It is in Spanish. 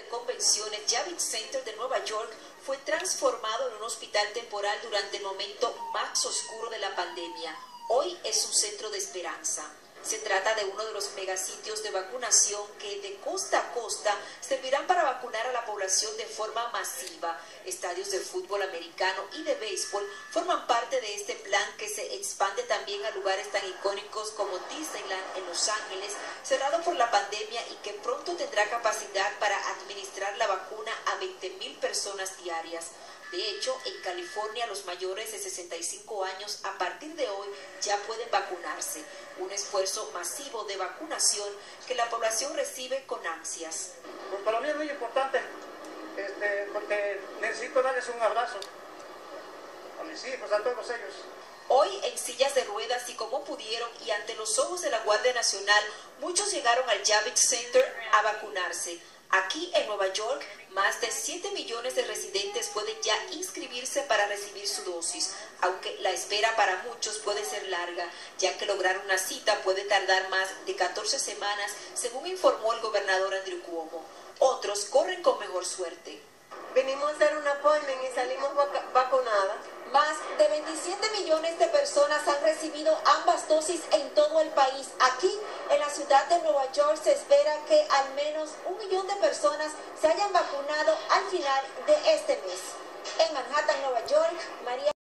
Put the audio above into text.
de convenciones Javits Center de Nueva York fue transformado en un hospital temporal durante el momento más oscuro de la pandemia. Hoy es un centro de esperanza. Se trata de uno de los megasitios de vacunación que de costa a costa servirán para vacunar a la población de forma masiva. Estadios de fútbol americano y de béisbol forman parte de este plan que se expande también a lugares tan icónicos como Disneyland en Los Ángeles, cerrado por la pandemia y que pronto tendrá capacidad para administrar la vacuna a 20,000 personas diarias. De hecho, en California los mayores de 65 años a partir de hoy ya pueden vacunarse, un esfuerzo masivo de vacunación que la población recibe con ansias. Pues para mí es muy importante, porque necesito darles un abrazo a mis hijos, a todos ellos. Hoy en sillas de ruedas y como pudieron y ante los ojos de la Guardia Nacional, muchos llegaron al Javits Center a vacunarse. Aquí en Nueva York, más de 7 millones de residentes pueden ya inscribirse para recibir su dosis, aunque la espera para muchos puede ser larga, ya que lograr una cita puede tardar más de 14 semanas, según informó el gobernador Andrew Cuomo. Otros corren con mejor suerte. Vinimos a hacer un appointment y salimos vacunadas. Más de 27 millones de personas han recibido ambas dosis en todo el país. Aquí, en la ciudad de Nueva York, se espera que al menos 1 millón de personas se hayan vacunado al final de este mes. En Manhattan, Nueva York, María